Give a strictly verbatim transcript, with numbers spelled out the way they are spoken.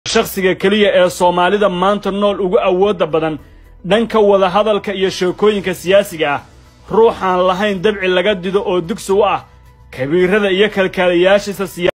shakhsiga kaliya ee Soomaalida maanta nool ugu awoodda badan dhanka wada hadalka iyo sheekooyinka siyaasiga ah ruuxan lahayn dabci laga dido oo dugsi u ah kabiirada iyo kalkaaliyaashiisa